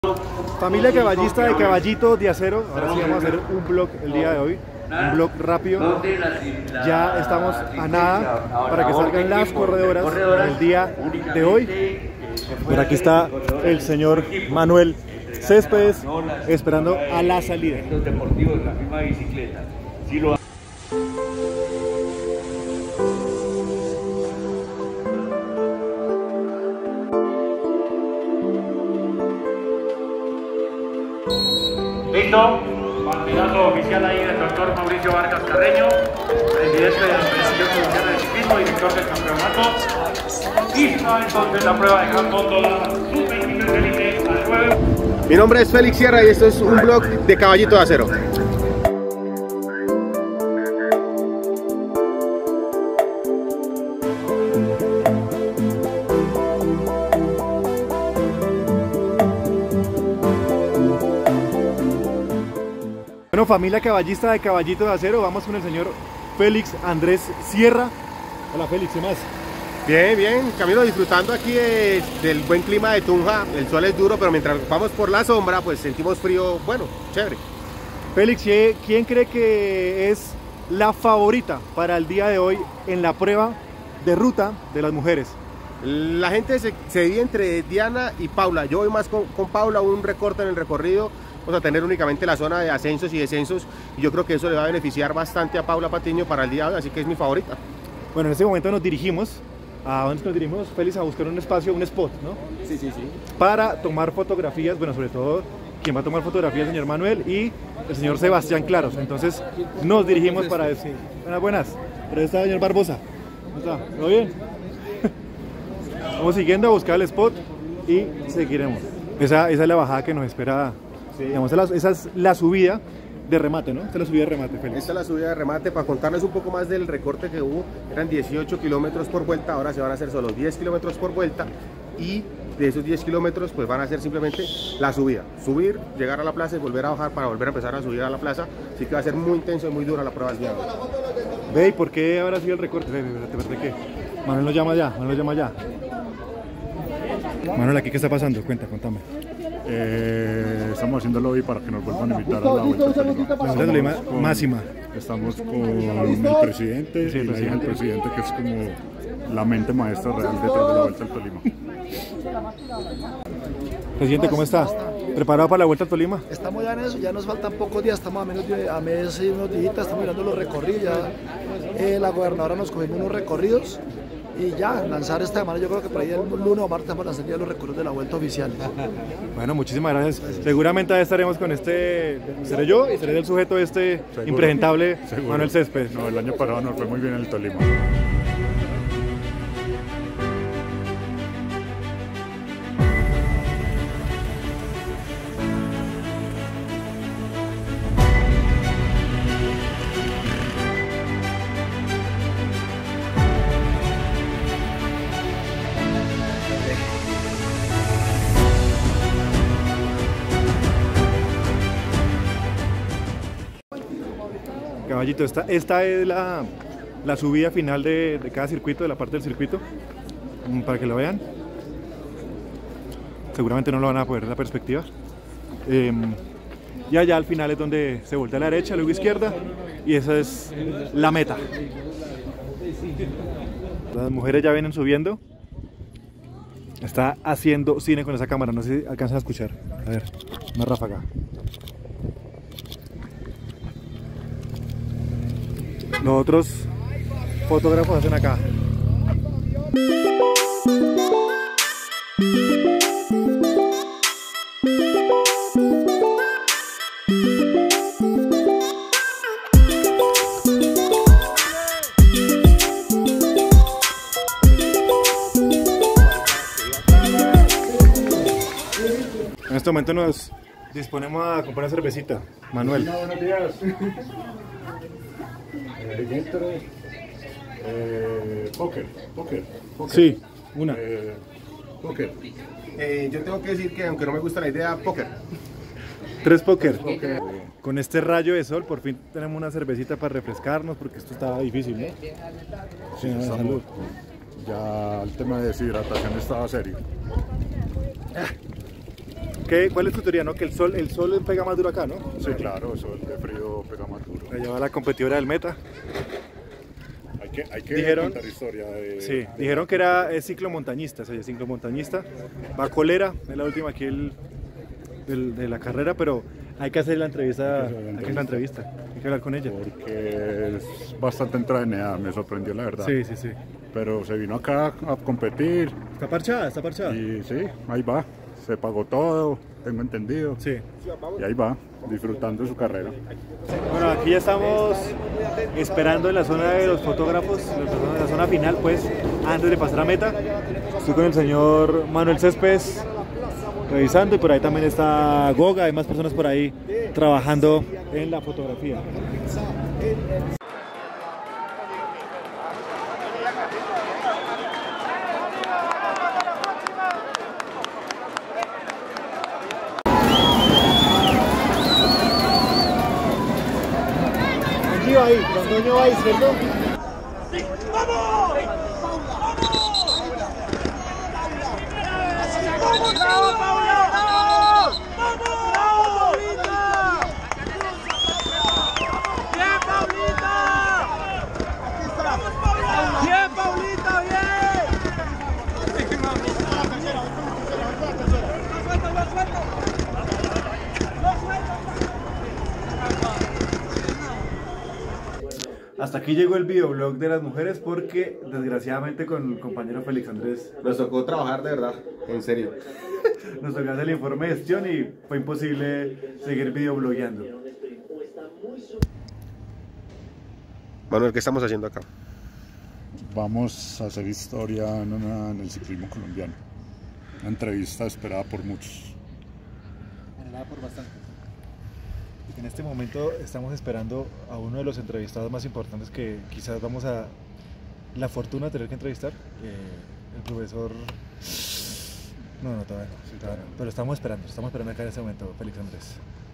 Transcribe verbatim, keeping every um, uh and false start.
Familia caballista de Caballito de Acero, ahora sí vamos a hacer un vlog el día de hoy, un vlog rápido. Ya estamos a nada para que salgan las corredoras el día de hoy. Por aquí está el señor Manuel Céspedes esperando a la salida. Deportivos de la misma bicicleta. Si lo Listo, candidato oficial ahí del doctor Mauricio Vargas Carreño, presidente de la Asociación Colombiana de Ciclismo, director del campeonato. Lista entonces la prueba de campo, toda sub veintitrés élite al nueve. Mi nombre es Félix Sierra y esto es un blog de Caballito de Acero. Bueno, familia caballista de Caballito de Acero, vamos con el señor Félix Andrés Sierra. Hola Félix, ¿qué más? Bien, bien, camino disfrutando aquí de, del buen clima de Tunja. El sol es duro, pero mientras vamos por la sombra, pues sentimos frío, bueno, chévere. Félix, ¿quién cree que es la favorita para el día de hoy en la prueba de ruta de las mujeres? La gente se, se divide entre Diana y Paula. Yo voy más con, con Paula, un recorte en el recorrido. Vamos a tener únicamente la zona de ascensos y descensos y yo creo que eso le va a beneficiar bastante a Paula Patiño para el día de hoy, así que es mi favorita. Bueno, en este momento nos dirigimos, ¿a dónde nos dirigimos, Félix? A buscar un espacio, un spot, ¿no? Sí, sí, sí. Para tomar fotografías, bueno, sobre todo, quien va a tomar fotografías, el señor Manuel y el señor Sebastián Claros. Entonces, nos dirigimos para decir, buenas, buenas, pero está el señor Barbosa. ¿Cómo está? ¿Todo bien? Vamos siguiendo a buscar el spot y seguiremos. Esa, esa es la bajada que nos espera. Sí. Digamos, esa, esa es la subida de remate, ¿no? Esta es la subida de remate, Félix. Esta es la subida de remate. Para contarles un poco más del recorte que hubo, eran dieciocho kilómetros por vuelta, ahora se van a hacer solo diez kilómetros por vuelta y de esos diez kilómetros pues van a ser simplemente la subida. Subir, llegar a la plaza y volver a bajar para volver a empezar a subir a la plaza. Así que va a ser muy intenso y muy dura la prueba del día de hoy. Ve, ¿y por qué ahora sido el recorte? Ve, ve, ve, ve, ¿qué? Manuel nos llama ya, Manuel nos llama ya. Manuel, ¿aquí qué está pasando? Cuenta, contame. Eh, estamos haciendo lobby para que nos vuelvan a invitar a la Vuelta al Tolima. La Vuelta al Tolima máxima. Estamos con el presidente, sí, el, y el presidente que es como la mente maestra real detrás de la Vuelta al Tolima. Presidente, ¿cómo está? ¿Preparado para la Vuelta al Tolima? Estamos ya en eso, ya nos faltan pocos días, estamos a menos de a mes y unos días, estamos mirando los recorridos, ya eh, la gobernadora nos cogió unos recorridos y ya, lanzar esta semana, yo creo que por ahí el lunes o martes vamos a lanzar ya los recorridos de la vuelta oficial. Bueno, muchísimas gracias. Seguramente ahí estaremos con este, seré yo y seré el sujeto este seguro, impresentable, seguro. Manuel Céspedes. No, el año pasado nos fue muy bien en el Tolima. Caballito, esta, esta es la, la subida final de, de cada circuito, de la parte del circuito, para que lo vean. Seguramente no lo van a poder ver la perspectiva. Eh, y allá al final es donde se voltea a la derecha, luego izquierda, y esa es la meta. Las mujeres ya vienen subiendo. Está haciendo cine con esa cámara, no sé si alcanzan a escuchar. A ver, una ráfaga. Los otros fotógrafos hacen acá. En este momento nos disponemos a comprar una cervecita. Manuel. No, buenos días. Eh, eh, póker, póker, póker. Sí, una. Eh, póker. Eh, yo tengo que decir que aunque no me gusta la idea, póker. Tres póker. póker. Con este rayo de sol, por fin tenemos una cervecita para refrescarnos, porque esto estaba difícil, ¿no? Sí, salud. Ya el tema de deshidratación estaba serio. ¿Qué, ¿Cuál es tu teoría, no? Que el sol, el sol pega más duro acá, ¿no? Sí, claro, eso de frío pega más duro. Allá va la competidora del Meta. Hay que, hay que Dijeron- contar historia de... Sí, dijeron que era es ciclomontañista, ella es ciclomontañista. Va a Colera, es la última aquí el, del- de la carrera, pero hay que hacer la entrevista, Hay que hacer la hay que hacer la entrevista, hay que hablar con ella. Porque es bastante entretenida, me sorprendió la verdad. Sí, sí, sí. Pero se vino acá a competir Está parchada, está parchada. y sí, ahí va. Se pagó todo, tengo entendido. Sí. Y ahí va, disfrutando de su carrera. Bueno, aquí ya estamos esperando en la zona de los fotógrafos, en la zona, en la zona final, pues, antes de pasar a meta. Estoy con el señor Manuel Céspedes revisando y por ahí también está Goga, hay más personas por ahí trabajando en la fotografía. Aquí va ahí, Londoño va ahí, ¿cierto? ¡Bravo, Paula! ¡Vamos! ¡Vamos! ¡Bien, Paulita! ¡Vamos, Paula! ¡Bien, Paulita, bien! ¡Lo suelto, lo suelto! ¡Lo suelto! Hasta aquí llegó el videoblog de las mujeres porque desgraciadamente con el compañero Félix Andrés Nos tocó trabajar de verdad, en serio. nos tocó hacer el informe de gestión y fue imposible seguir videoblogueando. Manuel, ¿qué estamos haciendo acá? Vamos a hacer historia en, una- en el ciclismo colombiano. Una entrevista esperada por muchos. Generada por bastante. Y que en este momento estamos esperando a uno de los entrevistados más importantes que quizás vamos a la fortuna de tener que entrevistar, eh, el profesor... No, no, todavía no, todavía no. Pero estamos esperando, estamos esperando acá en este momento, Félix Andrés.